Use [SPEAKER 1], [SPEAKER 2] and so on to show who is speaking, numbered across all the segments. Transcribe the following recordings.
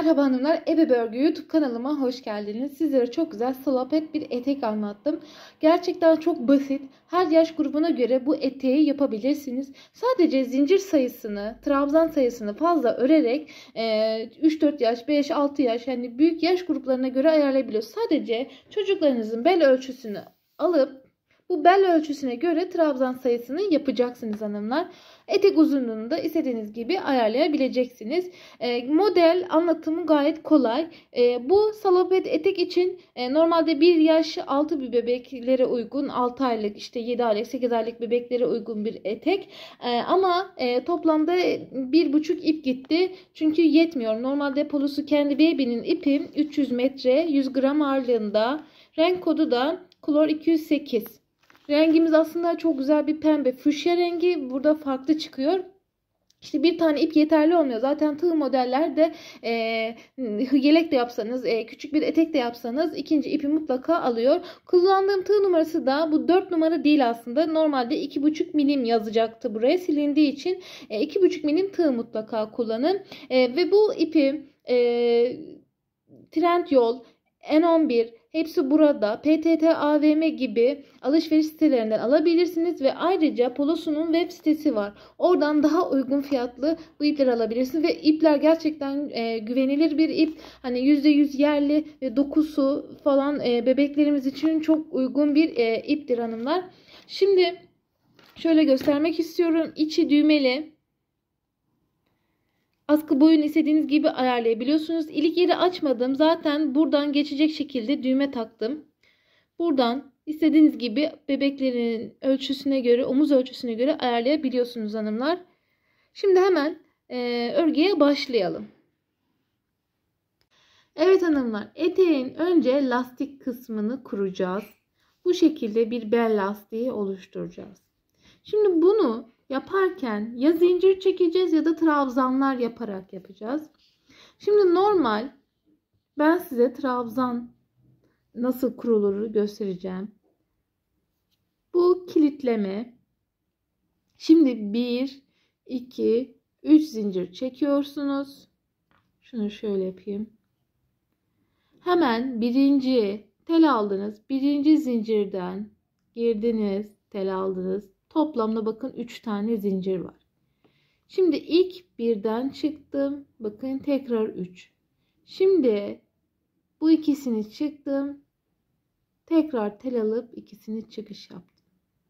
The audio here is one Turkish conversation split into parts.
[SPEAKER 1] Merhaba hanımlar, Ebe Örgü YouTube kanalıma hoş geldiniz. Sizlere çok güzel salopet bir etek anlattım. Gerçekten çok basit. Her yaş grubuna göre bu eteği yapabilirsiniz. Sadece zincir sayısını, trabzan sayısını fazla örerek 3-4 yaş, 5-6 yaş yani büyük yaş gruplarına göre ayarlayabiliyorsunuz. Sadece çocuklarınızın bel ölçüsünü alıp bu bel ölçüsüne göre trabzan sayısını yapacaksınız hanımlar. Etek uzunluğunu da istediğiniz gibi ayarlayabileceksiniz. Model anlatımı gayet kolay. Bu salopet etek için normalde 1 yaş altı bir bebeklere uygun, 6 aylık, işte 7 aylık, 8 aylık bebeklere uygun bir etek. Ama toplamda 1,5 ip gitti. Çünkü yetmiyor. Normalde polosu kendi baby'nin ipi 300 metre, 100 gram ağırlığında. Renk kodu da Color 208. Rengimiz aslında çok güzel bir pembe fuşya rengi. Burada farklı çıkıyor. İşte bir tane ip yeterli olmuyor. Zaten tığ modellerde yelek de yapsanız, küçük bir etek de yapsanız ikinci ipi mutlaka alıyor. Kullandığım tığ numarası da bu 4 numara değil aslında. Normalde 2,5 milim yazacaktı buraya. Silindiği için 2,5 milim tığ mutlaka kullanın. Ve bu ipi Trendyol, N11 hepsi burada. PTT, AVM gibi alışveriş sitelerinden alabilirsiniz ve ayrıca Polosu'nun web sitesi var. Oradan daha uygun fiyatlı bu ipleri alabilirsiniz ve ipler gerçekten güvenilir bir ip. Hani %100 yerli ve dokusu falan bebeklerimiz için çok uygun bir iptir hanımlar. Şimdi şöyle göstermek istiyorum. İçi düğmeli. Askı boyunu istediğiniz gibi ayarlayabiliyorsunuz. İlik yeri açmadım. Zaten buradan geçecek şekilde düğme taktım. Buradan istediğiniz gibi bebeklerin ölçüsüne göre, omuz ölçüsüne göre ayarlayabiliyorsunuz hanımlar. Şimdi hemen örgüye başlayalım. Evet hanımlar, eteğin önce lastik kısmını kuracağız. Bu şekilde bir bel lastiği oluşturacağız. Şimdi bunu yaparken ya zincir çekeceğiz ya da trabzanlar yaparak yapacağız. Şimdi normal ben size trabzan nasıl kurulur göstereceğim. Bu kilitleme. Şimdi 1, 2, 3 zincir çekiyorsunuz. Şunu şöyle yapayım. Hemen birinci tel aldınız. Birinci zincirden girdiniz, tel aldınız. Toplamda bakın 3 tane zincir var. Şimdi ilk birden çıktım. Bakın tekrar 3. Şimdi bu ikisini çıktım. Tekrar tel alıp ikisini çıkış yaptım.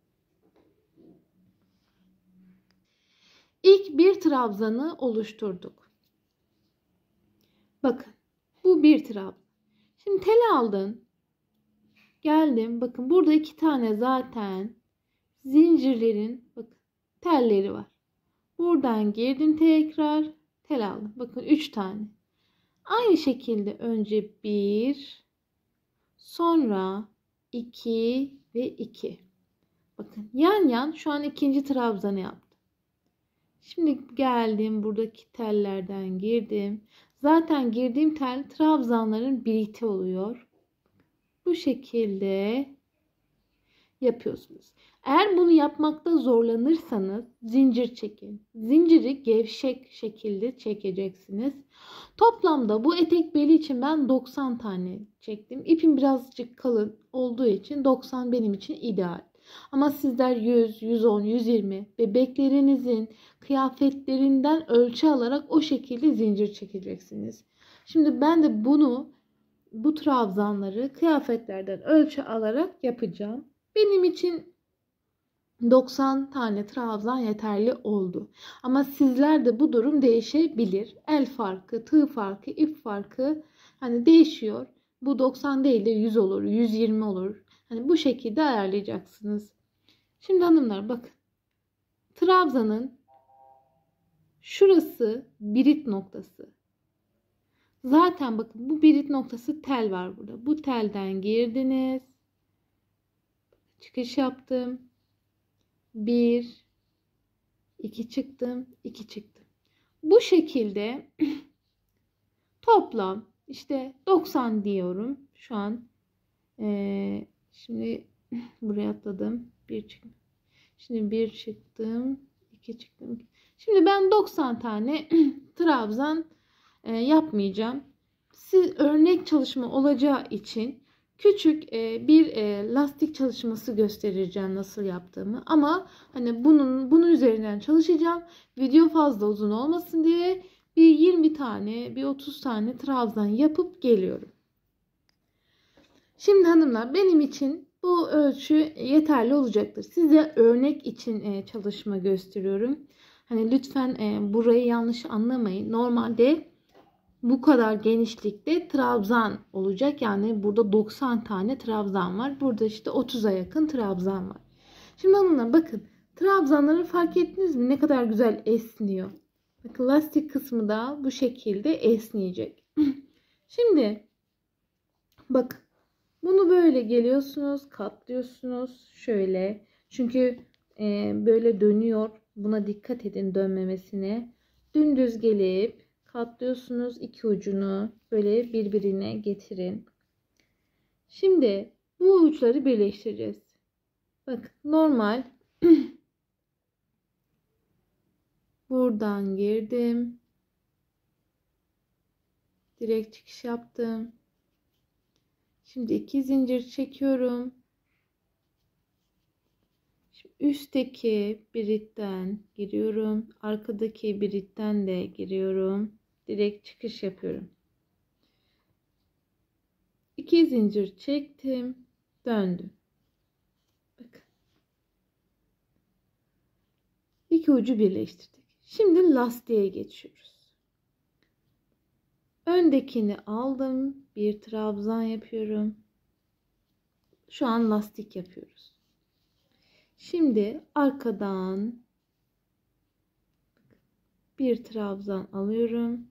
[SPEAKER 1] İlk bir trabzanı oluşturduk. Bakın bu bir trabzan. Şimdi tel aldın. Geldim. Bakın burada 2 tane zaten zincirlerin bakın telleri var. Buradan girdim tekrar tel aldım. Bakın 3 tane. Aynı şekilde önce 1, sonra 2 ve 2. Bakın yan yan şu an ikinci trabzanı yaptım. Şimdi geldim buradaki tellerden girdim. Zaten girdiğim tel trabzanların birlikte oluyor. Bu şekilde yapıyorsunuz. Eğer bunu yapmakta zorlanırsanız zincir çekin. Zinciri gevşek şekilde çekeceksiniz. Toplamda bu etek beli için ben 90 tane çektim. İpim birazcık kalın olduğu için 90 benim için ideal. Ama sizler 100, 110, 120 bebeklerinizin kıyafetlerinden ölçü alarak o şekilde zincir çekeceksiniz. Şimdi ben de bu trabzanları kıyafetlerden ölçü alarak yapacağım. Benim için 90 tane trabzan yeterli oldu. Ama sizlerde bu durum değişebilir. El farkı, tığ farkı, ip farkı hani değişiyor. Bu 90 değil de 100 olur, 120 olur. Hani bu şekilde ayarlayacaksınız. Şimdi hanımlar bakın. Trabzanın şurası birit noktası. Zaten bakın bu birit noktası tel var burada. Bu telden girdiniz. Çıkış yaptım. 1, 2 çıktım, 2 çıktım. Bu şekilde toplam işte 90 diyorum. Şu an şimdi buraya atladım. 1 çıktım. Şimdi 1 çıktım, 2 çıktım. Şimdi ben 90 tane trabzan yapmayacağım. Siz örnek çalışma olacağı için küçük bir lastik çalışması göstereceğim nasıl yaptığımı. Ama hani bunun üzerinden çalışacağım. Video fazla uzun olmasın diye bir 20 tane, bir 30 tane trabzan yapıp geliyorum. Şimdi hanımlar, benim için bu ölçü yeterli olacaktır. Size örnek için çalışma gösteriyorum. Hani lütfen burayı yanlış anlamayın. Normalde bu kadar genişlikte trabzan olacak. Yani burada 90 tane trabzan var. Burada işte 30'a yakın trabzan var. Şimdi hanımlar bakın. Trabzanları fark ettiniz mi? Ne kadar güzel esniyor. Bakın lastik kısmı da bu şekilde esneyecek. Şimdi bakın. Bunu böyle geliyorsunuz, katlıyorsunuz şöyle. Çünkü böyle dönüyor. Buna dikkat edin dönmemesine. Dümdüz gelip katlıyorsunuz, iki ucunu böyle birbirine getirin. Şimdi bu uçları birleştireceğiz. Bak normal buradan girdim. Direkt çıkış yaptım. Şimdi 2 zincir çekiyorum. Şimdi üstteki biritten giriyorum. Arkadaki biritten de giriyorum. Direkt çıkış yapıyorum. 2 zincir çektim. Döndüm. Bakın. İki ucu birleştirdik. Şimdi lastiğe geçiyoruz. Öndekini aldım. Bir trabzan yapıyorum. Şu an lastik yapıyoruz. Şimdi arkadan bir trabzan alıyorum.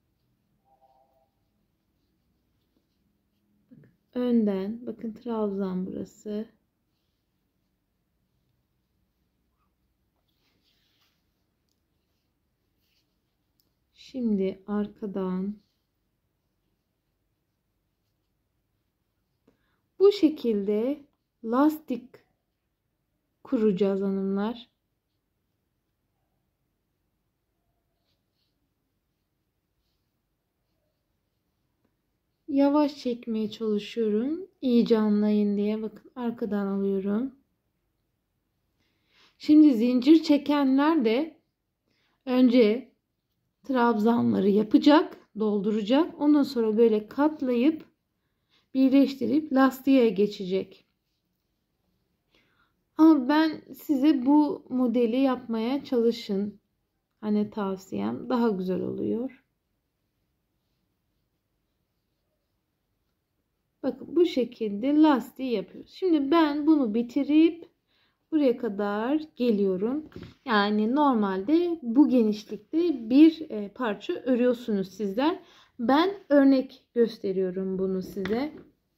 [SPEAKER 1] Önden bakın trabzan burası. Şimdi arkadan bu şekilde lastik kuracağız hanımlar. Yavaş çekmeye çalışıyorum. İyice anlayın diye. Bakın arkadan alıyorum. Şimdi zincir çekenler de önce trabzanları yapacak, dolduracak. Ondan sonra böyle katlayıp birleştirip lastiğe geçecek. Ama ben size bu modeli yapmaya çalışın. Hani tavsiyem daha güzel oluyor. Bakın bu şekilde lastiği yapıyoruz. Şimdi ben bunu bitirip buraya kadar geliyorum. Yani normalde bu genişlikte bir parça örüyorsunuz sizler. Ben örnek gösteriyorum bunu size.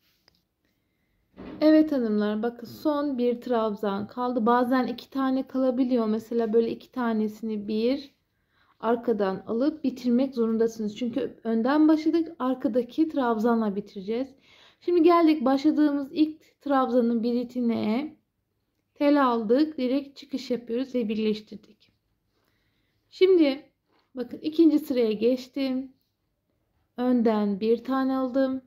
[SPEAKER 1] Evet hanımlar, bakın son bir trabzan kaldı. Bazen iki tane kalabiliyor. Mesela böyle iki tanesini bir arkadan alıp bitirmek zorundasınız. Çünkü önden başladık, arkadaki trabzanla bitireceğiz. Şimdi geldik başladığımız ilk trabzanın biritine. Tel aldık, direkt çıkış yapıyoruz ve birleştirdik. Şimdi bakın ikinci sıraya geçtim. Önden bir tane aldım.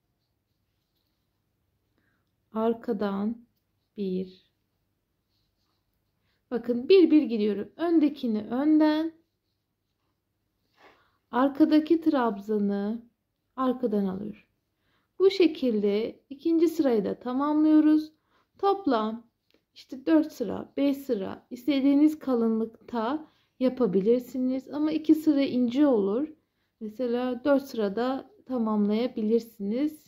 [SPEAKER 1] Arkadan bir. Bakın bir gidiyorum. Öndekini önden, arkadaki trabzanı arkadan alıyorum. Bu şekilde ikinci sırayı da tamamlıyoruz. Toplam işte 4 sıra, 5 sıra istediğiniz kalınlıkta yapabilirsiniz. Ama 2 sıra ince olur. Mesela 4 sırada tamamlayabilirsiniz.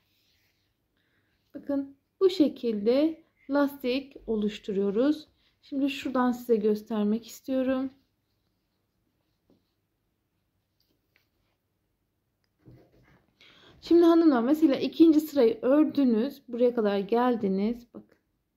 [SPEAKER 1] Bakın bu şekilde lastik oluşturuyoruz. Şimdi şuradan size göstermek istiyorum. Şimdi hanımlar mesela ikinci sırayı ördünüz. Buraya kadar geldiniz. Bakın.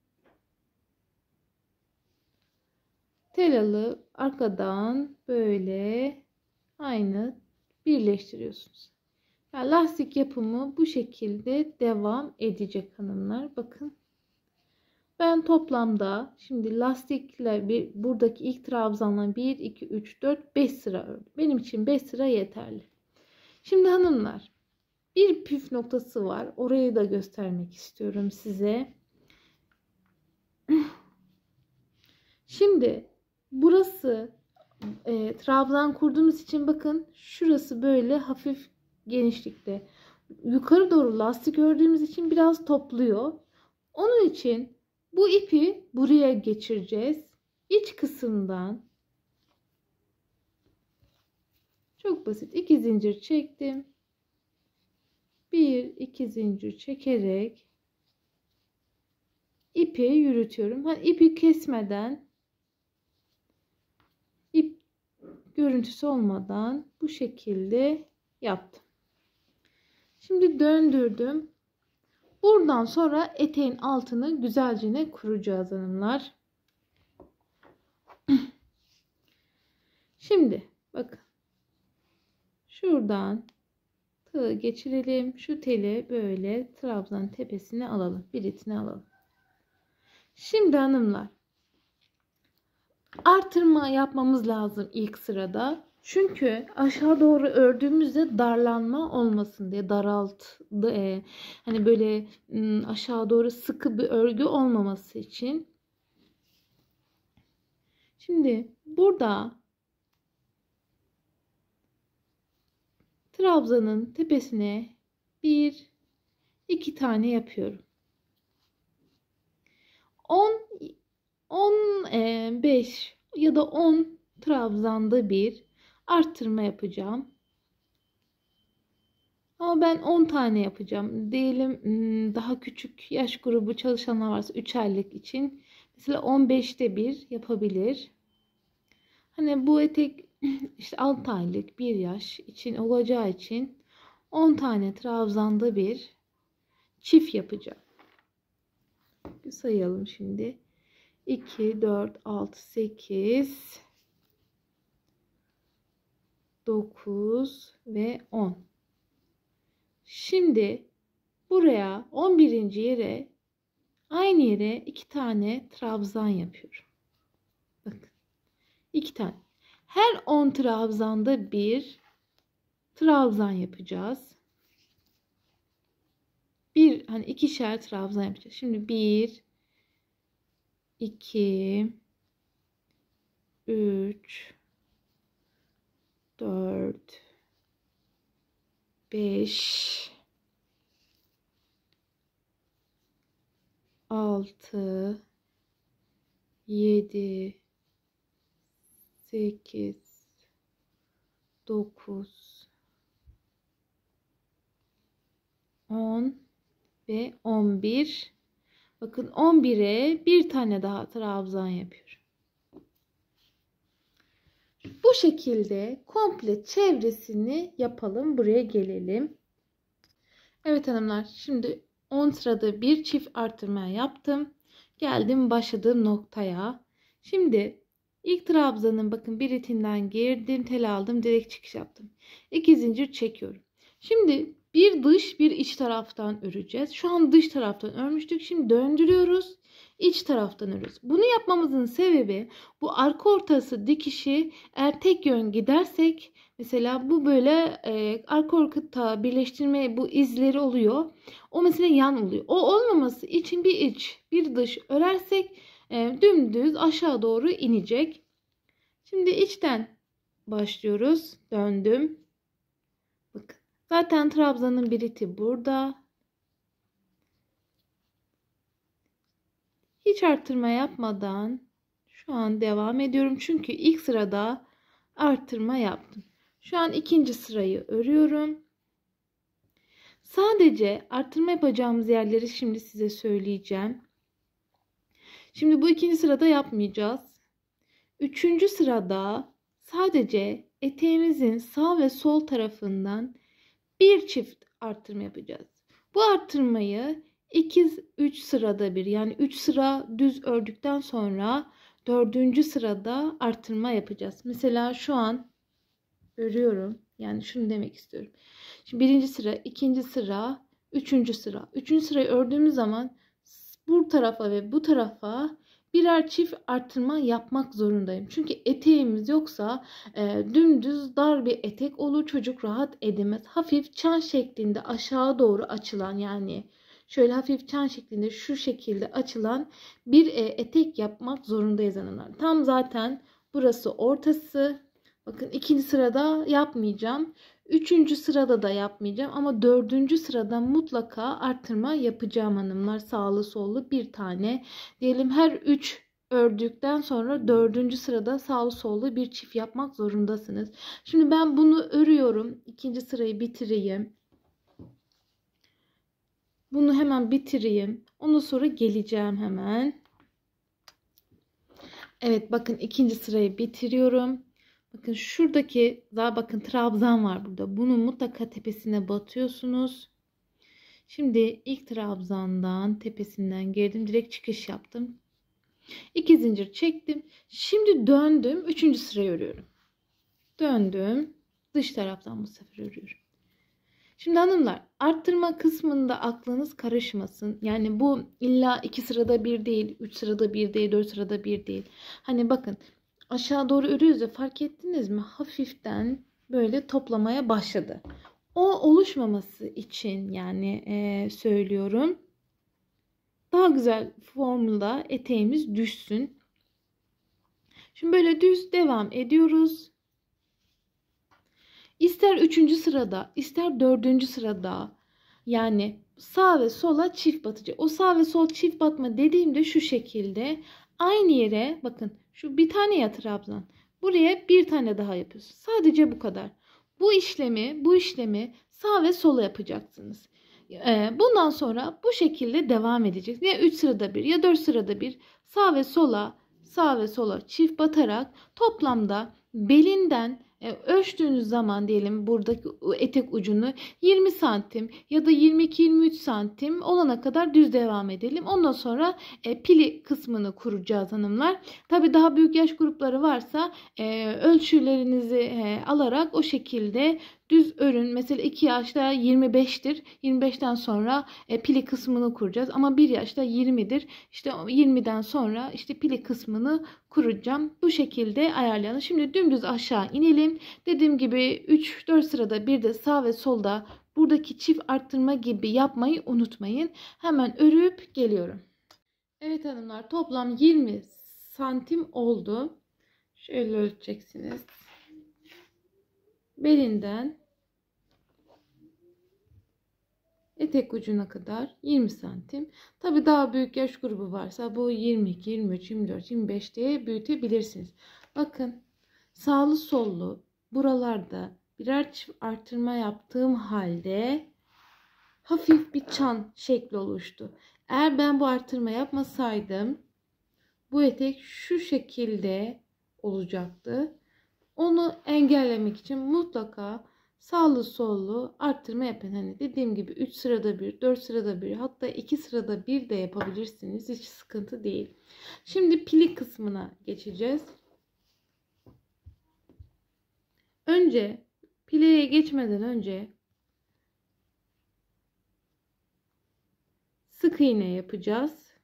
[SPEAKER 1] Tel alıp arkadan böyle aynı birleştiriyorsunuz. Yani lastik yapımı bu şekilde devam edecek hanımlar. Bakın. Ben toplamda şimdi lastikle buradaki ilk trabzanla 1, 2, 3, 4, 5 sıra ördüm. Benim için 5 sıra yeterli. Şimdi hanımlar, bir püf noktası var. Orayı da göstermek istiyorum size. Şimdi burası trabzan kurduğumuz için bakın şurası böyle hafif genişlikte. Yukarı doğru lastik ördüğümüz için biraz topluyor. Onun için bu ipi buraya geçireceğiz. İç kısımdan çok basit 2 zincir çektim. 1-2 zincir çekerek ipi yürütüyorum. Hani ipi kesmeden, ip görüntüsü olmadan bu şekilde yaptım. Şimdi döndürdüm. Buradan sonra eteğin altını güzelce kuracağız hanımlar. Şimdi bakın. Şuradan tığı geçirelim. Şu teli böyle trabzanın tepesine alalım. Biritine alalım. Şimdi hanımlar, artırma yapmamız lazım ilk sırada. Çünkü aşağı doğru ördüğümüzde darlanma olmasın diye, hani böyle aşağı doğru sıkı bir örgü olmaması için. Şimdi burada trabzanın tepesine 1-2 tane yapıyorum. 15 ya da 10 trabzanda bir arttırma yapacağım. Ama ben 10 tane yapacağım. Diyelim daha küçük yaş grubu çalışanlar varsa 3 aylık için mesela 15'te bir yapabilir. Hani bu etek işte 6 aylık 1 yaş için olacağı için 10 tane trabzanda bir çift yapacağım. Sayalım şimdi. 2, 4, 6, 8, 9 ve 10. Şimdi buraya 11. yere aynı yere 2 tane trabzan yapıyorum. Bakın. 2 tane. Her 10 trabzanda bir trabzan yapacağız. Hani ikişer trabzan yapacağız. Şimdi 1, 2, 3, 4, 5, 6, 7, 8, 9, 10 ve 11. Bakın 11'e bir tane daha trabzan yapıyorum. Bu şekilde komple çevresini yapalım. Buraya gelelim. Evet hanımlar, şimdi 10 sırada bir çift artırma yaptım. Geldim başladığım noktaya. Şimdi ilk trabzanın bakın bir itinden girdim, tel aldım, direkt çıkış yaptım. 2 zincir çekiyorum. Şimdi bir dış bir iç taraftan öreceğiz. Şu an dış taraftan örmüştük. Şimdi döndürüyoruz. İç taraftan örüyoruz. Bunu yapmamızın sebebi bu arka ortası dikişi eğer tek yön gidersek mesela bu böyle arka orta birleştirme bu izleri oluyor. O mesela yan oluyor. O olmaması için bir iç bir dış örersek dümdüz aşağı doğru inecek. Şimdi içten başlıyoruz. Döndüm. Bakın. Zaten trabzanın bir iti burada. Hiç arttırma yapmadan şu an devam ediyorum. Çünkü ilk sırada arttırma yaptım. Şu an ikinci sırayı örüyorum. Sadece arttırma yapacağımız yerleri şimdi size söyleyeceğim. Şimdi bu ikinci sırada yapmayacağız. Üçüncü sırada sadece eteğimizin sağ ve sol tarafından bir çift arttırma yapacağız. Bu arttırmayı 2-3 sırada bir, yani 3 sıra düz ördükten sonra 4. sırada arttırma yapacağız. Mesela şu an örüyorum. Yani şunu demek istiyorum. Şimdi 1. sıra, 2. sıra, 3. sıra. 3. sırayı ördüğümüz zaman bu tarafa ve bu tarafa birer çift artırma yapmak zorundayım. Çünkü eteğimiz yoksa dümdüz dar bir etek olur. Çocuk rahat edemez. Hafif çan şeklinde aşağı doğru açılan, yani şöyle hafif çan şeklinde şu şekilde açılan bir etek yapmak zorundayız hanımlar. Tam zaten burası ortası. Bakın ikinci sırada yapmayacağım. Üçüncü sırada da yapmayacağım. Ama dördüncü sırada mutlaka artırma yapacağım hanımlar. Sağlı sollu bir tane. Diyelim her 3 ördükten sonra dördüncü sırada sağlı sollu bir çift yapmak zorundasınız. Şimdi ben bunu örüyorum. İkinci sırayı bitireyim. Bunu hemen bitireyim. Ondan sonra geleceğim hemen. Evet, bakın ikinci sırayı bitiriyorum. Bakın şuradaki daha bakın trabzan var burada. Bunu mutlaka tepesine batıyorsunuz. Şimdi ilk trabzandan tepesinden girdim. Direkt çıkış yaptım. 2 zincir çektim. Şimdi döndüm. 3. sırayı örüyorum. Döndüm. Dış taraftan bu sefer örüyorum. Şimdi hanımlar, arttırma kısmında aklınız karışmasın. Yani bu illa 2 sırada bir değil, 3 sırada bir değil, 4 sırada bir değil. Hani bakın aşağı doğru örüyoruz ya, fark ettiniz mi? Hafiften böyle toplamaya başladı. O oluşmaması için yani söylüyorum. Daha güzel formda eteğimiz düşsün. Şimdi böyle düz devam ediyoruz. İster 3. sırada, ister 4. sırada, yani sağ ve sola çift batıcı. O sağ ve sol çift batma dediğimde şu şekilde aynı yere bakın, şu bir tane ya trabzan. Buraya bir tane daha yapıyorsunuz. Sadece bu kadar. Bu işlemi sağ ve sola yapacaksınız. Bundan sonra bu şekilde devam edecek. Ya 3 sırada bir ya 4 sırada bir sağ ve sola çift batarak toplamda belinden ölçtüğünüz zaman diyelim buradaki etek ucunu 20 santim ya da 22-23 santim olana kadar düz devam edelim. Ondan sonra pili kısmını kuracağız hanımlar. Tabi daha büyük yaş grupları varsa ölçülerinizi alarak o şekilde düz örün. Mesela 2 yaşta 25'tir. 25'ten sonra pili kısmını kuracağız. Ama 1 yaşta 20'dir. İşte 20'den sonra işte pili kısmını kuracağım. Bu şekilde ayarlayalım. Şimdi dümdüz aşağı inelim. Dediğim gibi 3-4 sırada bir de sağ ve solda buradaki çift arttırma gibi yapmayı unutmayın. Hemen örüp geliyorum. Evet hanımlar, toplam 20 santim oldu. Şöyle ölçeceksiniz. Belinden etek ucuna kadar 20 santim. Tabi daha büyük yaş grubu varsa bu 22, 23, 24, 25 diye büyütebilirsiniz. Bakın sağlı sollu buralarda birer çift artırma yaptığım halde hafif bir çan şekli oluştu. Eğer ben bu artırma yapmasaydım bu etek şu şekilde olacaktı. Onu engellemek için mutlaka sağlı sollu arttırma yapın. Hani dediğim gibi 3 sırada bir, 4 sırada bir, hatta 2 sırada bir de yapabilirsiniz. Hiç sıkıntı değil. Şimdi pili kısmına geçeceğiz. Önce pileye geçmeden önce sık iğne yapacağız.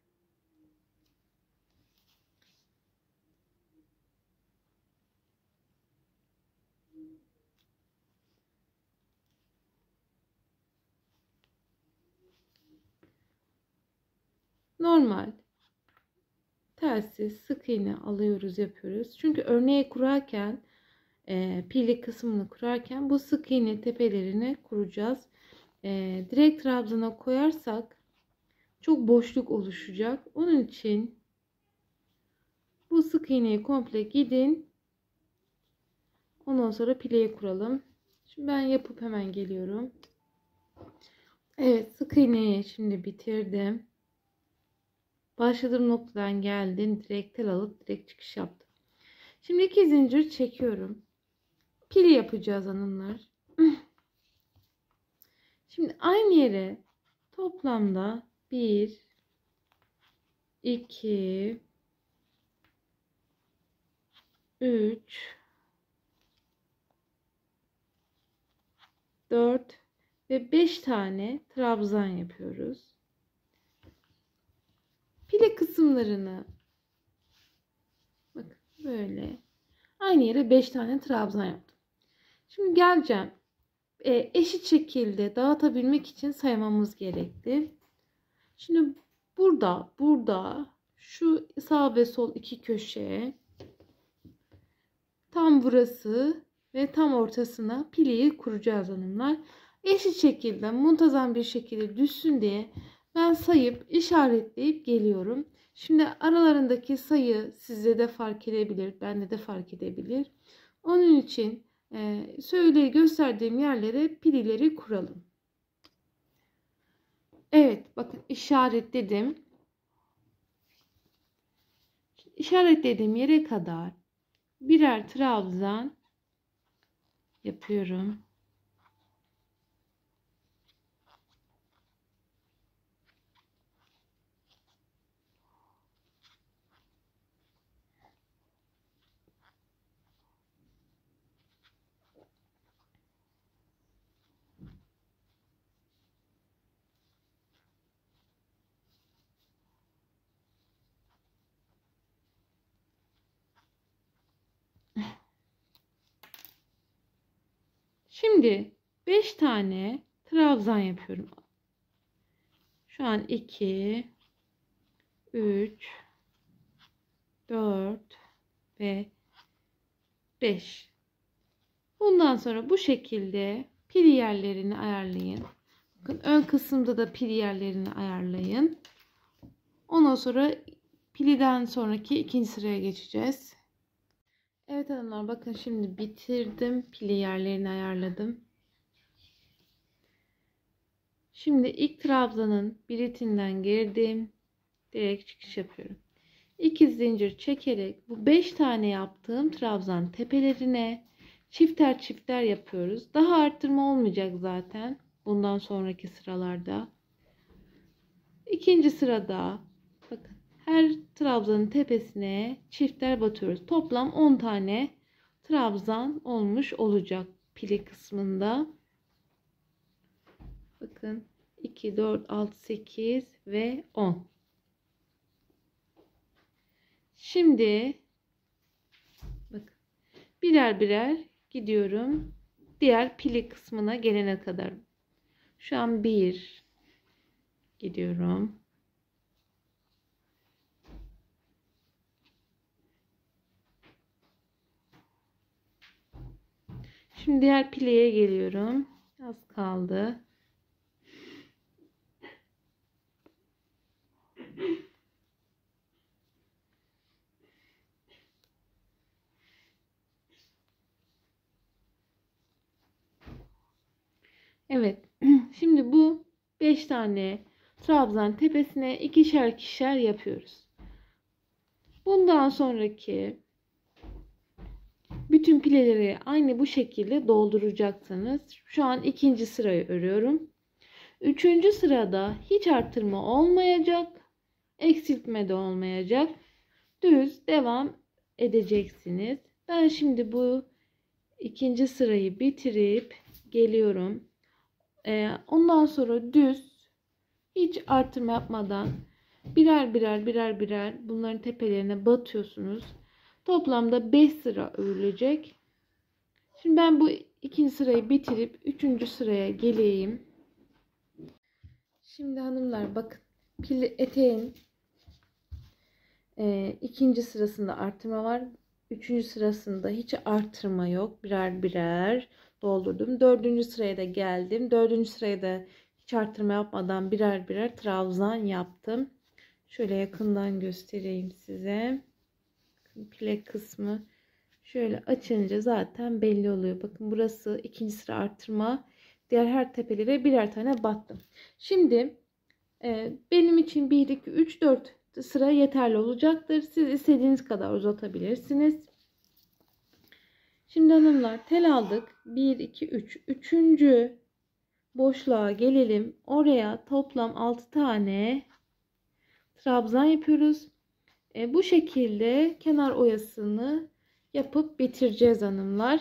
[SPEAKER 1] Normal telsiz sık iğne alıyoruz, yapıyoruz. Çünkü örneği kurarken pili kısmını kurarken bu sık iğne tepelerini kuracağız. Direkt trabzana koyarsak çok boşluk oluşacak. Onun için bu sık iğneyi komple gidin. Ondan sonra pileyi kuralım. Şimdi ben yapıp hemen geliyorum. Evet, sık iğneyi şimdi bitirdim. Başladığım noktadan geldim. Direkt tel alıp direkt çıkış yaptım. Şimdi 2 zincir çekiyorum. Pili yapacağız hanımlar. Şimdi aynı yere toplamda 1, 2, 3, 4 ve 5 tane trabzan yapıyoruz. Pile kısımlarını Böyle. Aynı yere 5 tane trabzan yaptım. Şimdi geleceğim. Eşit şekilde dağıtabilmek için saymamız gerekti. Şimdi burada şu sağ ve sol iki köşe, tam burası ve tam ortasına piliyi kuracağız hanımlar. Eşit şekilde muntazam bir şekilde düşsün diye ben sayıp işaretleyip geliyorum. Şimdi aralarındaki sayı sizde de fark edebilir, bende de fark edebilir. Onun için gösterdiğim yerlere pilileri kuralım. Evet, bakın işaretledim. İşaretlediğim yere kadar birer trabzan yapıyorum. Şimdi 5 tane trabzan yapıyorum. Şu an 2, 3, 4 ve 5. Bundan sonra bu şekilde pili yerlerini ayarlayın. Bakın ön kısımda da pili yerlerini ayarlayın. Ondan sonra piliden sonraki ikinci sıraya geçeceğiz. Evet hanımlar, bakın şimdi bitirdim. Pili yerlerini ayarladım. Şimdi ilk trabzanın biritinden girdim. Direkt çıkış yapıyorum. 2 zincir çekerek bu 5 tane yaptığım trabzan tepelerine çifter çifter yapıyoruz. Daha arttırma olmayacak zaten bundan sonraki sıralarda. İkinci sırada bakın her trabzanın tepesine çiftler batıyoruz. Toplam 10 tane trabzan olmuş olacak pili kısmında. Bakın 2, 4, 6, 8 ve 10. Şimdi bakın birer birer gidiyorum. Diğer pili kısmına gelene kadar. Şu an 1 gidiyorum. Şimdi diğer pileye geliyorum. Az kaldı. Evet. Şimdi bu 5 tane trabzan tepesine ikişer ikişer yapıyoruz. Bundan sonraki bütün pileleri aynı bu şekilde dolduracaksınız. Şu an ikinci sırayı örüyorum. Üçüncü sırada hiç artırma olmayacak. Eksiltme de olmayacak. Düz devam edeceksiniz. Ben şimdi bu ikinci sırayı bitirip geliyorum. Ondan sonra düz, hiç artırma yapmadan birer bunların tepelerine batıyorsunuz. Toplamda 5 sıra örülecek. Şimdi ben bu ikinci sırayı bitirip üçüncü sıraya geleyim. Şimdi hanımlar bakın, eteğin ikinci sırasında artırma var. Üçüncü sırasında hiç artırma yok. Birer birer doldurdum. Dördüncü sıraya da geldim. Dördüncü sıraya da hiç artırma yapmadan birer birer trabzan yaptım. Şöyle yakından göstereyim size. Pile kısmı şöyle açınca zaten belli oluyor. Bakın burası ikinci sıra artırma. Diğer her tepelere birer tane battım. Şimdi benim için 1, 2, 3, 4 sıra yeterli olacaktır. Siz istediğiniz kadar uzatabilirsiniz. Şimdi hanımlar, tel aldık. 1, 2, 3. Üçüncü boşluğa gelelim. Oraya toplam 6 tane trabzan yapıyoruz. Bu şekilde kenar oyasını yapıp bitireceğiz hanımlar.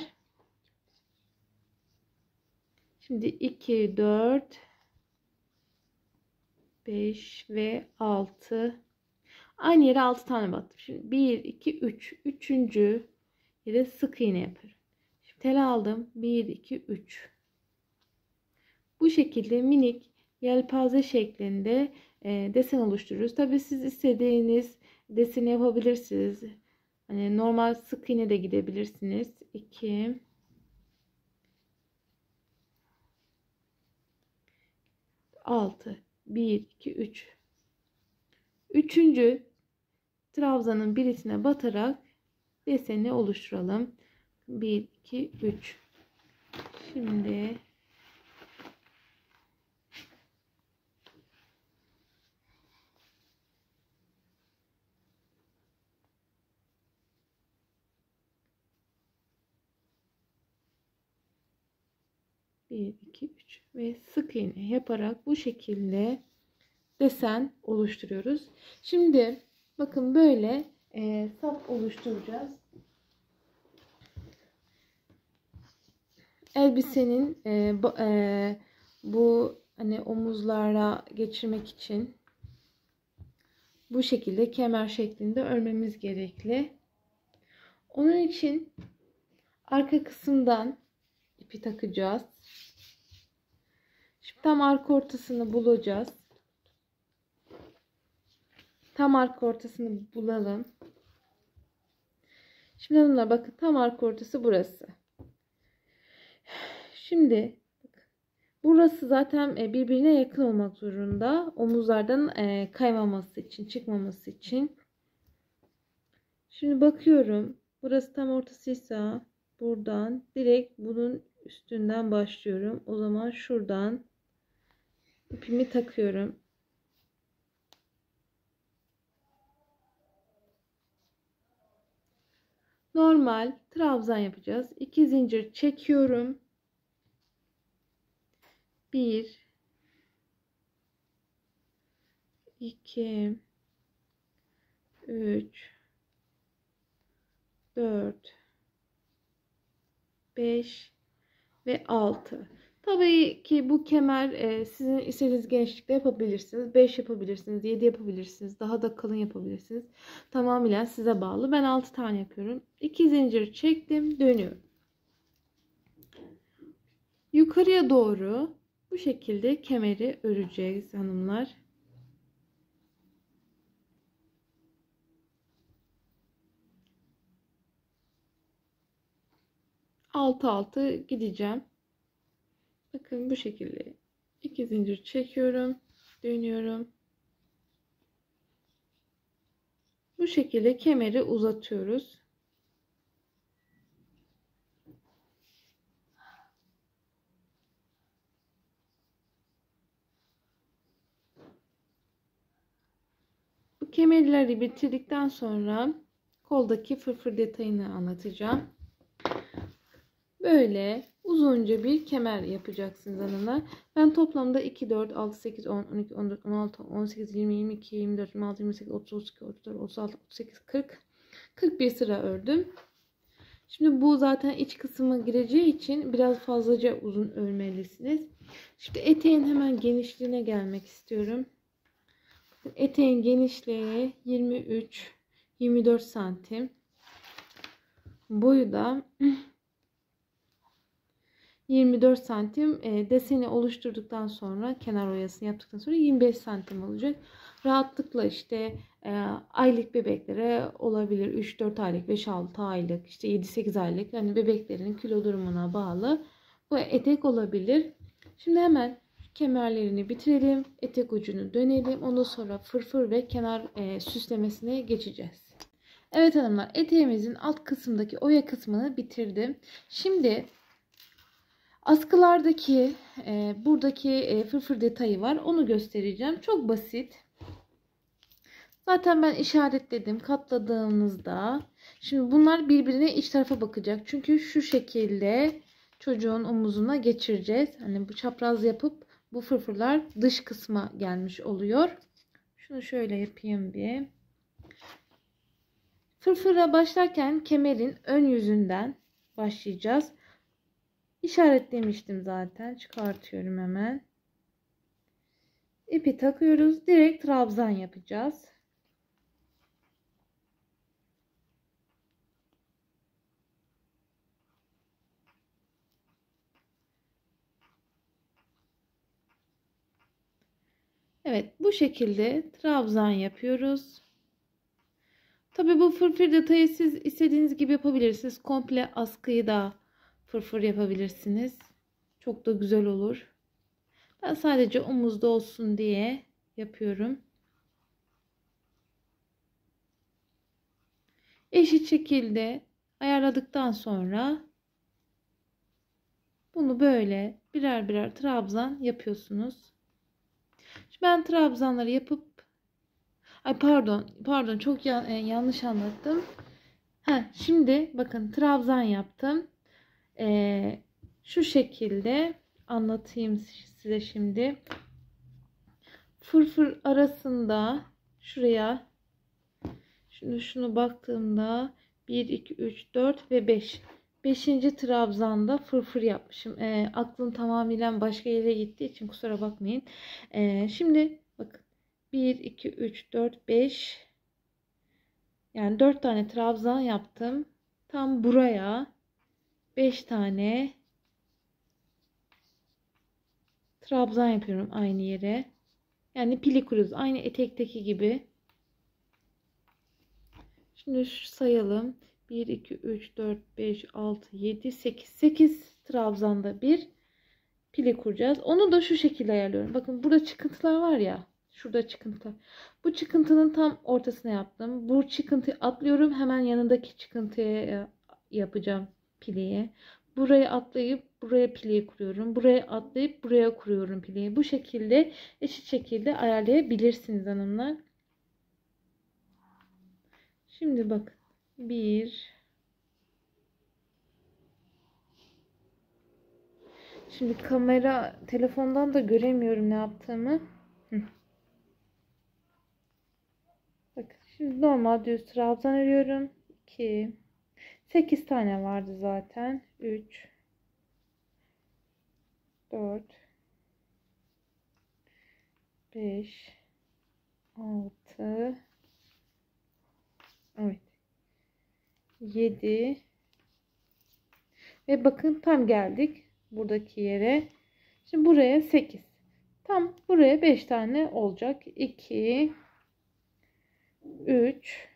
[SPEAKER 1] Şimdi 2, 4, 5 ve 6. Aynı yere 6 tane battım. Şimdi 1, 2, 3. Üçüncü yere sık iğne yapıyorum. Şimdi tel aldım. 1, 2, 3. Bu şekilde minik yelpaze şeklinde desen oluştururuz. Tabii siz istediğiniz deseni yapabilirsiniz. Hani normal sık iğne de gidebilirsiniz. 2, 6, 1, 2, 3. Üçüncü trabzanın birisine batarak deseni oluşturalım. 1, 2, 3. Şimdi bir, iki, üç ve sık iğne yaparak bu şekilde desen oluşturuyoruz. Şimdi bakın böyle sap oluşturacağız. Elbisenin bu hani omuzlara geçirmek için bu şekilde kemer şeklinde örmemiz gerekli. Onun için arka kısımdan ipi takacağız. Şimdi tam arka ortasını bulacağız. Tam arka ortasını bulalım. Şimdi hanımlar bakın tam arka ortası burası. Şimdi burası zaten birbirine yakın olmak zorunda. Omuzlardan kaymaması için, çıkmaması için. Şimdi bakıyorum. Burası tam ortasıysa buradan direkt bunun üstünden başlıyorum. O zaman şuradan ipimi takıyorum. Normal trabzan yapacağız. 2 zincir çekiyorum. 1, 2, 3, 4, 5 ve 6. Tabii ki bu kemer sizin istediğiniz genişlikte yapabilirsiniz. 5 yapabilirsiniz, 7 yapabilirsiniz. Daha da kalın yapabilirsiniz. Tamamen size bağlı. Ben 6 tane yapıyorum. 2 zincir çektim, dönüyorum. Yukarıya doğru bu şekilde kemeri öreceğiz hanımlar. Altı altı gideceğim. Bakın bu şekilde 2 zincir çekiyorum, dönüyorum. Bu şekilde kemeri uzatıyoruz. Bu kemerleri bitirdikten sonra koldaki fırfır detayını anlatacağım. Böyle uzunca bir kemer yapacaksınız hanımlar. Ben toplamda 2, 4, 6, 8, 10, 12, 14, 16, 18, 20, 22, 24, 26, 28, 30, 32, 34, 36, 38, 40. 41 sıra ördüm. Şimdi bu zaten iç kısmı gireceği için biraz fazlaca uzun örmelisiniz. Şimdi eteğin hemen genişliğine gelmek istiyorum. Eteğin genişliği 23-24 santim. Boyu da 24 santim. Deseni oluşturduktan sonra kenar oyasını yaptıktan sonra 25 santim olacak. Rahatlıkla işte aylık bebeklere olabilir. 3-4 aylık, 5-6 aylık, işte 7-8 aylık, hani bebeklerin kilo durumuna bağlı bu etek olabilir. Şimdi hemen kemerlerini bitirelim. Etek ucunu dönelim. Ondan sonra fırfır ve kenar süslemesine geçeceğiz. Evet hanımlar, eteğimizin alt kısımdaki oya kısmını bitirdim. Şimdi askılardaki buradaki fırfır detayı var. Onu göstereceğim. Çok basit. Zaten ben işaretledim. Katladığımızda şimdi bunlar birbirine iç tarafa bakacak. Çünkü şu şekilde çocuğun omuzuna geçireceğiz. Hani bu çapraz yapıp bu fırfırlar dış kısma gelmiş oluyor. Şunu şöyle yapayım bir. Fırfıra başlarken kemerin ön yüzünden başlayacağız. İşaretlemiştim zaten. Çıkartıyorum hemen. İpi takıyoruz. Direkt trabzan yapacağız. Evet, bu şekilde trabzan yapıyoruz. Tabii bu fırfır detayı siz istediğiniz gibi yapabilirsiniz. Komple askıyı da fırfır yapabilirsiniz. Çok da güzel olur. Ben sadece omuzda olsun diye yapıyorum. Eşit şekilde ayarladıktan sonra bunu böyle birer birer trabzan yapıyorsunuz. Şimdi ben trabzanları yapıp pardon çok yanlış anlattım. Şimdi bakın trabzan yaptım. Şu şekilde anlatayım size şimdi. Fırfır arasında şuraya şunu baktığımda 1 2 3 4 ve 5. 5. trabzanda fırfır yapmışım. Aklım tamamıyla başka yere gittiği için kusura bakmayın. Şimdi bakın 1 2 3 4 5, yani 4 tane trabzan yaptım. Tam buraya 5 tane trabzan yapıyorum aynı yere. Yani pili kuruyoruz. Aynı etekteki gibi. Şimdi sayalım. 1, 2, 3, 4, 5, 6, 7, 8. 8 trabzanda bir pili kuracağız. Onu da şu şekilde ayarlıyorum. Bakın burada çıkıntılar var ya. Şurada çıkıntılar. Bu çıkıntının tam ortasına yaptım. Bu çıkıntıyı atlıyorum. Hemen yanındaki çıkıntıya yapacağım piliyi. Buraya atlayıp buraya piliyi kuruyorum. Buraya atlayıp buraya kuruyorum piliyi. Bu şekilde eşit şekilde ayarlayabilirsiniz hanımlar. Şimdi bakın. 1. Şimdi kamera telefondan da göremiyorum ne yaptığımı. Bakın şimdi normal düz trabzan örüyorum. 2. 8 tane vardı zaten. 3. 4. 5. 6. Evet. 7. Ve bakın tam geldik buradaki yere. Şimdi buraya 8. Tam buraya 5 tane olacak. 2, 3,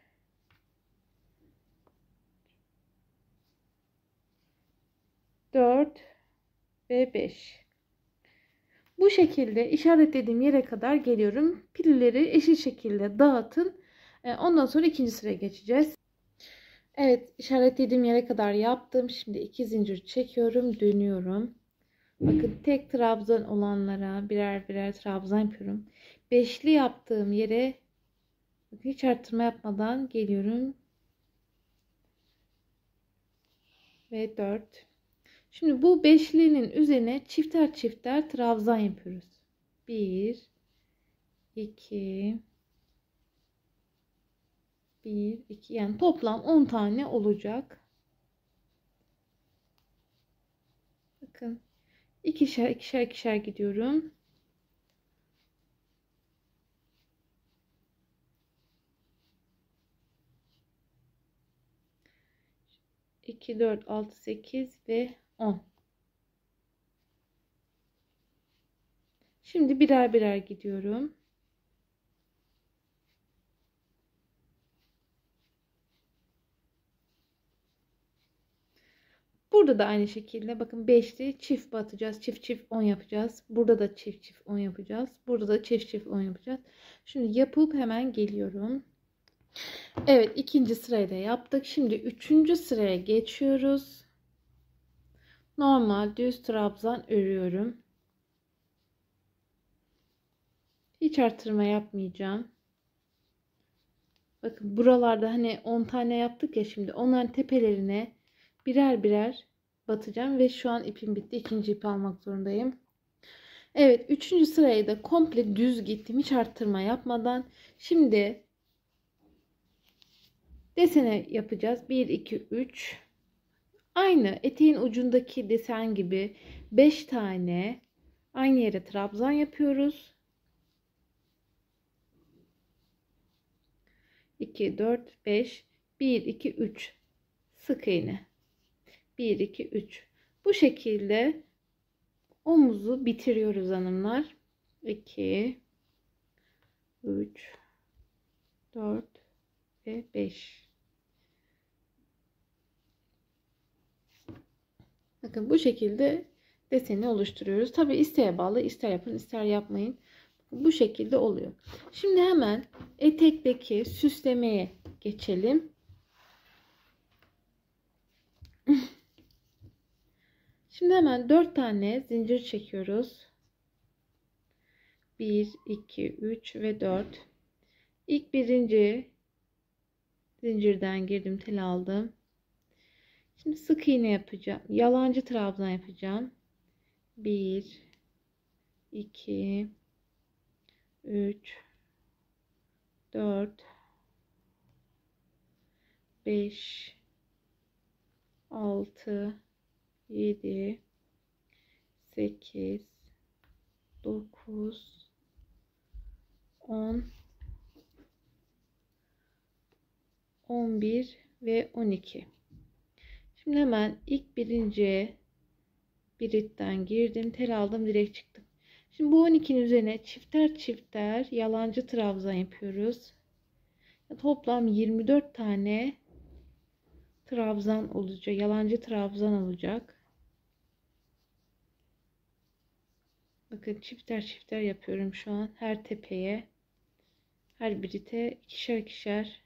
[SPEAKER 1] 4 ve 5. Bu şekilde işaretlediğim yere kadar geliyorum. Pilleri eşit şekilde dağıtın. Ondan sonra ikinci sıraya geçeceğiz. Evet, işaretlediğim yere kadar yaptım. Şimdi 2 zincir çekiyorum, dönüyorum. Bakın tek trabzan olanlara birer birer trabzan yapıyorum. Beşli yaptığım yere hiç arttırma yapmadan geliyorum. Ve 4. Şimdi bu beşlinin üzerine çifter çifter trabzan yapıyoruz. 1, 2, 1, 2, yani toplam 10 tane olacak. Bakın ikişer ikişer ikişer gidiyorum. 2, 4, 6, 8 ve 10. Şimdi birer birer gidiyorum. Burada da aynı şekilde bakın 5'li çift batacağız. Çift çift 10 yapacağız. Burada da çift çift 10 yapacağız. Burada da çift çift 10 yapacağız. Şimdi yapıp hemen geliyorum. Evet, ikinci sırayı da yaptık. Şimdi üçüncü sıraya geçiyoruz. Normal düz trabzan örüyorum. Hiç artırma yapmayacağım. Bakın buralarda hani 10 tane yaptık ya, şimdi onların tepelerine birer birer batacağım ve şu an ipim bitti. İkinci ipi almak zorundayım. Evet, üçüncü sırayı da komple düz gittim. Hiç arttırma yapmadan. Şimdi desene yapacağız. 1, 2, 3. Aynı eteğin ucundaki desen gibi 5 tane aynı yere trabzan yapıyoruz. 2, 4, 5. 1, 2, 3. Sık iğne. 1, 2, 3. Bu şekilde omuzu bitiriyoruz hanımlar. 2, 3, 4 ve 5. Bakın bu şekilde deseni oluşturuyoruz. Tabi isteğe bağlı, ister yapın ister yapmayın. Bu şekilde oluyor. Şimdi hemen etekteki süslemeye geçelim. Şimdi hemen 4 tane zincir çekiyoruz. 1, 2, 3 ve 4. İlk birinci zincirden girdim, tel aldım. Şimdi sık iğne yapacağım. Yalancı trabzan yapacağım. 1, 2, 3, 4, 5, 6, 7, 8, 9, 10, 11 ve 12. Şimdi hemen ilk birinci biritten girdim, tel aldım, direkt çıktım. Şimdi bu 12'nin üzerine çifter çifter yalancı trabzan yapıyoruz. Toplam 24 tane trabzan olacak, yalancı trabzan olacak. Bakın çifter çifter yapıyorum şu an her tepeye, her birite ikişer ikişer.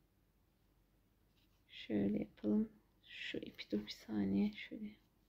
[SPEAKER 1] Şöyle yapalım. Şu ipi dur bir saniye şöyle.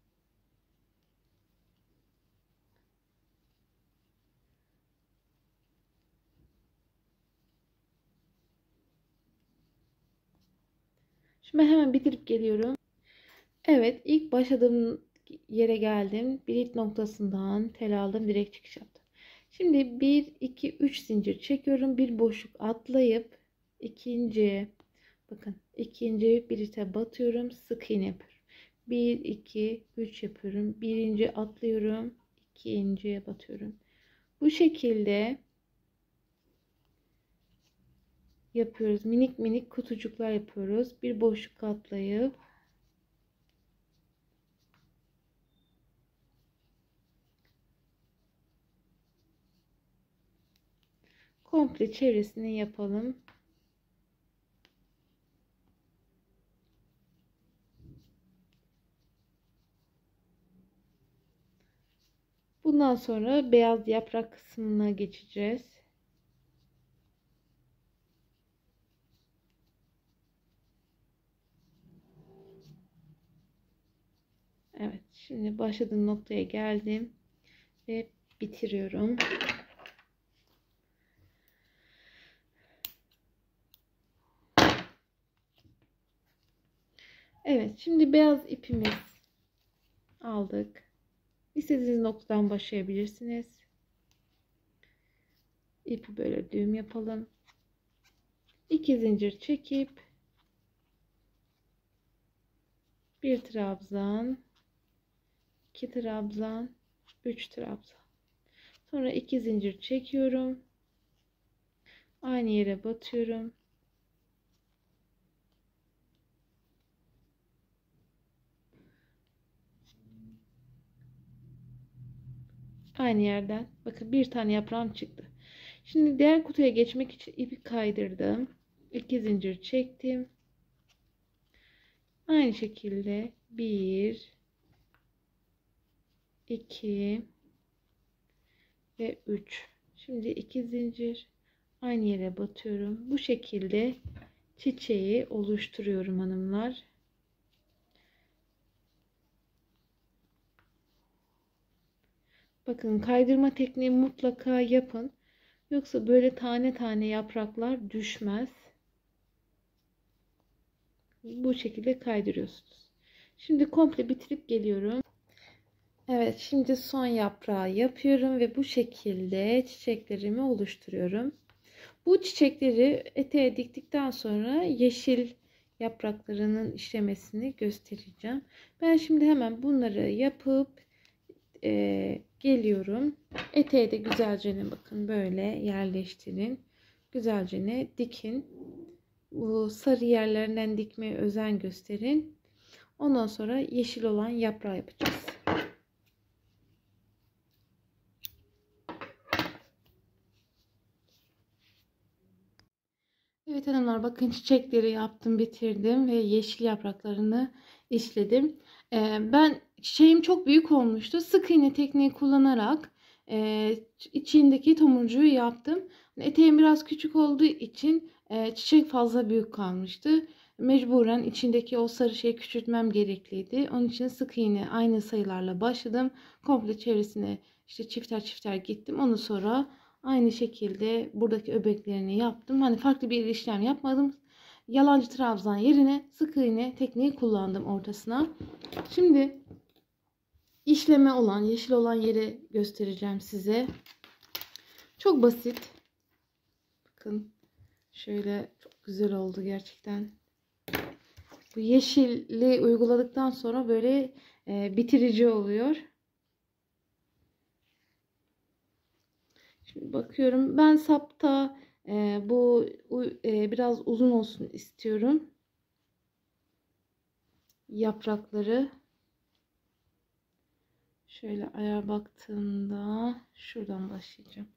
[SPEAKER 1] Şimdi ben hemen bitirip geliyorum. Evet, ilk başladığım yere geldim. Birit noktasından tel aldım, direkt çıkış yaptım. Şimdi 1 2 3 zincir çekiyorum. Bir boşluk atlayıp ikinci, bakın ikinci birite batıyorum, sık iğne yapıyorum. 1 2 3 yapıyorum. Birinci atlıyorum, ikinciye batıyorum. Bu şekilde yapıyoruz. Minik minik kutucuklar yapıyoruz. Bir boşluk atlayıp komple çevresini yapalım. Bundan sonra beyaz yaprak kısmına geçeceğiz. Evet, şimdi başladığım noktaya geldim ve bitiriyorum. Evet, şimdi beyaz ipimiz aldık. İstediğiniz noktadan başlayabilirsiniz. İpi böyle düğüm yapalım. 2 zincir çekip bir trabzan, 2 trabzan, 3 trabzan. Sonra 2 zincir çekiyorum. Aynı yere batıyorum. Aynı yerden. Bakın bir tane yaprağım çıktı. Şimdi diğer kutuya geçmek için ipi kaydırdım. 2 zincir çektim. Aynı şekilde 1 2 ve 3. Şimdi 2 zincir aynı yere batıyorum. Bu şekilde çiçeği oluşturuyorum hanımlar. Bakın kaydırma tekniği mutlaka yapın. Yoksa böyle tane tane yapraklar düşmez. Bu şekilde kaydırıyorsunuz. Şimdi komple bitirip geliyorum. Evet, şimdi son yaprağı yapıyorum ve bu şekilde çiçeklerimi oluşturuyorum. Bu çiçekleri eteğe diktikten sonra yeşil yapraklarının işlemesini göstereceğim. Ben şimdi hemen bunları yapıp geliyorum. Eteğe de güzelce bakın böyle yerleştirin. Güzelce dikin. Bu sarı yerlerinden dikmeye özen gösterin. Ondan sonra yeşil olan yaprağı yapacağız. Evet hanımlar, bakın çiçekleri yaptım, bitirdim ve yeşil yapraklarını işledim. Ben çiçeğim çok büyük olmuştu. Sık iğne tekniği kullanarak içindeki tomurcuğu yaptım. Eteğim biraz küçük olduğu için çiçek fazla büyük kalmıştı. Mecburen içindeki o sarı şeyi küçültmem gerekliydi. Onun için sık iğne aynı sayılarla başladım. Komple çevresine işte çifter çifter gittim. Ondan sonra aynı şekilde buradaki öbeklerini yaptım. Hani farklı bir işlem yapmadım. Yalancı trabzan yerine sık iğne tekniği kullandım ortasına. Şimdi işleme olan, yeşil olan yeri göstereceğim size. Çok basit. Bakın şöyle çok güzel oldu gerçekten. Bu yeşili uyguladıktan sonra böyle bitirici oluyor. Şimdi bakıyorum. Ben sapta bu biraz uzun olsun istiyorum. Yaprakları. Şöyle ayar baktığımda şuradan başlayacağım.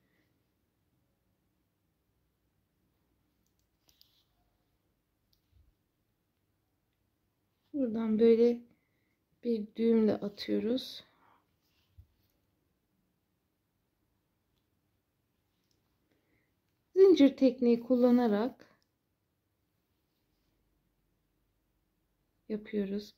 [SPEAKER 1] Buradan böyle bir düğümle atıyoruz. Zincir tekniği kullanarak yapıyoruz.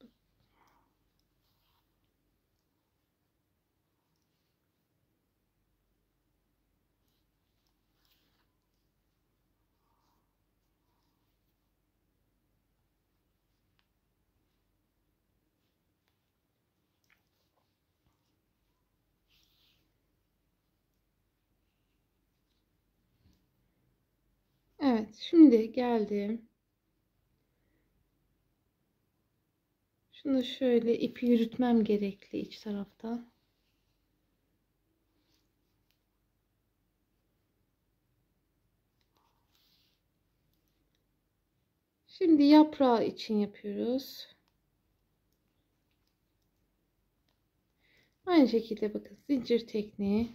[SPEAKER 1] Evet, şimdi geldim. Şunu şöyle ipi yürütmem gerekli iç tarafta. Şimdi yaprağı için yapıyoruz. Aynı şekilde bakın zincir tekniği.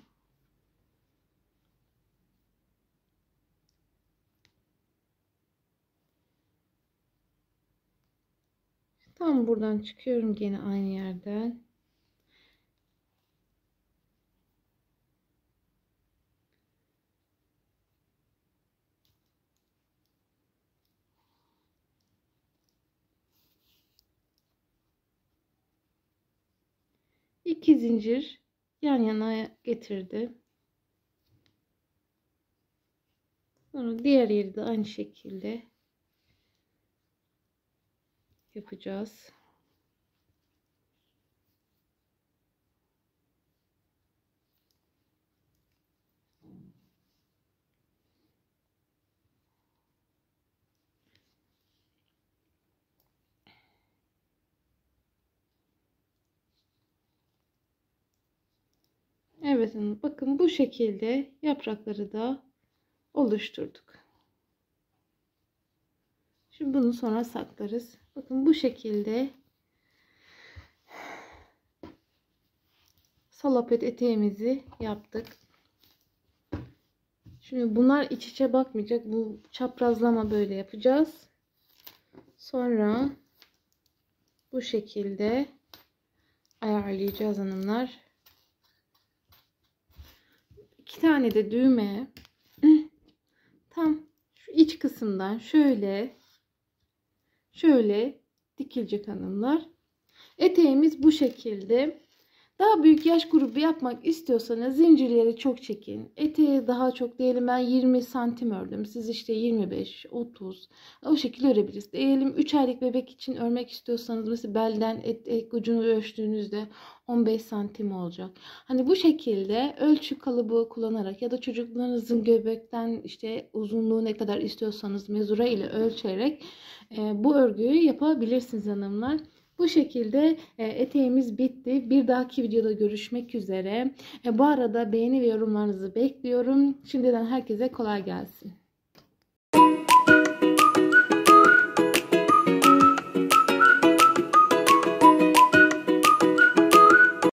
[SPEAKER 1] Tam buradan çıkıyorum gene aynı yerden. İki zincir yan yana getirdim. Sonra diğer yeri de aynı şekilde yapacağız. Evet hanım, bakın bu şekilde yaprakları da oluşturduk. Şimdi bunu sonra saklarız. Bakın bu şekilde salopet eteğimizi yaptık. Şimdi bunlar iç içe bakmayacak. Bu çaprazlama böyle yapacağız. Sonra bu şekilde ayarlayacağız hanımlar. İki tane de düğme tam şu iç kısımdan şöyle dikilecek hanımlar. Eteğimiz bu şekilde. Daha büyük yaş grubu yapmak istiyorsanız zincirleri çok çekin. Eteği daha çok, diyelim ben 20 santim ördüm. Siz işte 25, 30 o şekilde örebilirsiniz. Diyelim 3 aylık bebek için örmek istiyorsanız mesela belden etek ucunu ölçtüğünüzde 15 santim olacak. Hani bu şekilde ölçü kalıbı kullanarak ya da çocuklarınızın göbekten işte uzunluğu ne kadar istiyorsanız mezura ile ölçerek bu örgüyü yapabilirsiniz hanımlar. Bu şekilde eteğimiz bitti. Bir dahaki videoda görüşmek üzere. Bu arada beğeni ve yorumlarınızı bekliyorum. Şimdiden herkese kolay gelsin.